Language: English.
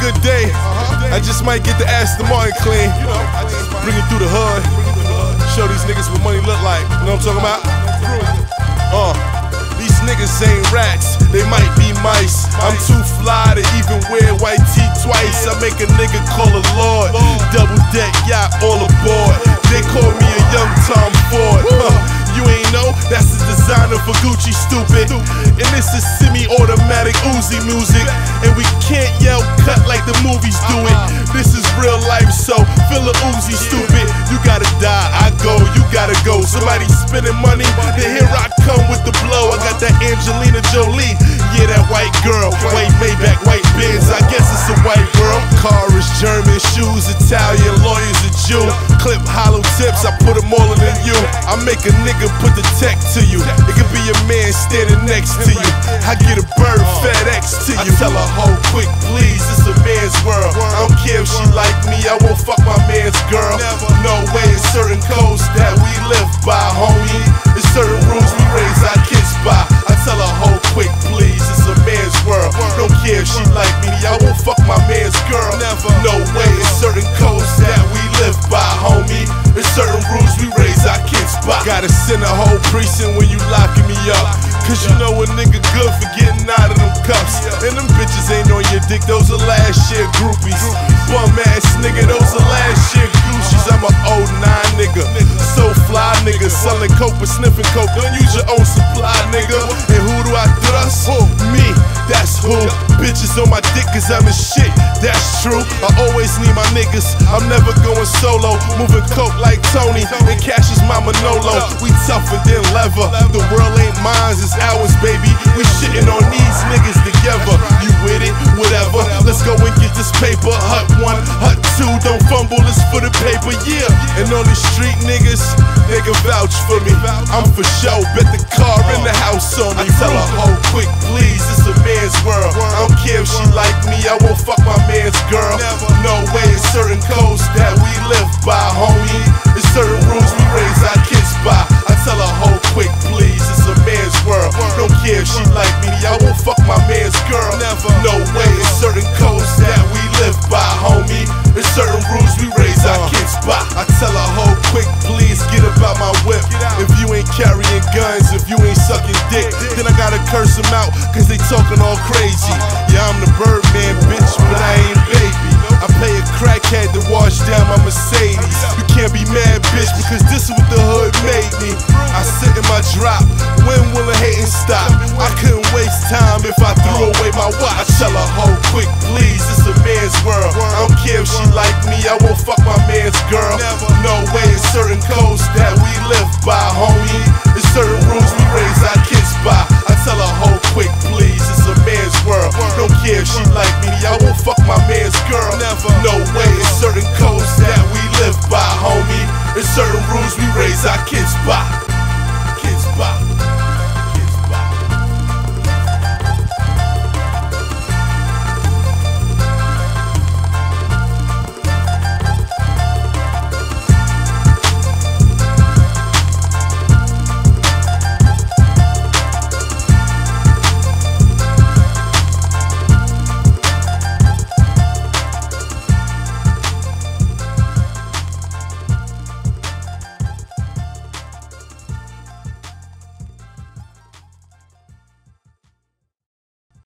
good day, I just might get the Aston Martin clean. Bring it through the hood. Show these niggas what money look like. You know what I'm talking about? These niggas ain't rats, they might be mice. I'm too fly to even wear white tee twice. I make a nigga call a lord. Double deck yacht all aboard. They call me a young Tom Ford. You ain't know, that's the designer for Gucci, stupid. And this is semi-automatic Uzi music. And we can't yell cut like the movies do it. This is real life, so feel a Uzi, stupid. You gotta die, I go, you gotta go. Somebody spending money, then here I come with the blow. I got that Angelina Jolie, yeah, that white girl. White Maybach, white Benz, I guess it's a white girl. Car is German, shoes Italian, lawyers a Jew. Clip hollow tips, I put them all in you. I make a nigga put the tech to you. It could be a man standing next to you. I get a bird FedEx to you. I tell a hoe quick, please, it's a man's world. I don't care if she like me, I won't fuck my man's girl. No way, it's certain codes that we live by, homie. It's certain rules we raise our kids by. I tell a hoe quick, please, it's a man's world. Don't care if she like me, I won't fuck my man's girl. No way, it's certain codes that we live by, homie. It's certain rules we raise our kids by. Gotta send a whole precinct when you locking me up, cause you know a nigga good for getting out of them cuffs. And them bitches ain't on your dick, those are last year groupies. Bum ass nigga, those are last year Gucci's. I'm a 09 nigga, so fly nigga, selling coke but sniffing coke. Don't use your own supply, nigga. And who do I trust? Me, that's who. Bitches on my dick cause I'm a shit, that's true. I always need my niggas, I'm never going solo. Moving coke like Tony, and cash is my Manolo. We tougher than leather, the world ain't mine, it's ours, baby. We shitting on these niggas together. You with it? Whatever. Let's go and get this paper. Hut 1, hut 2, don't fumble, it's for the paper, yeah. And on the street niggas, they can vouch for me. I'm for show, bet the car in the house on me. I tell a hoe quick, please, it's a man's world. I don't care if she like me, I won't fuck my man's girl. No way, it's certain codes that we live by, homie. It's certain rules we raise our kids by. I tell a hoe quick, please, it's a man's world. Don't care if she like me, I won't fuck my man's girl. No way, it's certain codes that we live by, homie. It's certain rules we raise our kids by. I tell a hoe quick, please, get about my whip. If you ain't carrying guns, if you ain't sucking dick, then I gotta curse them out, cause they talking all crazy. Yeah, I'm the Birdman, bitch, but I ain't baby. I pay a crackhead to wash down my Mercedes. You can't be mad, bitch, because this is what the hood made me. I sit in my drop, when will a hating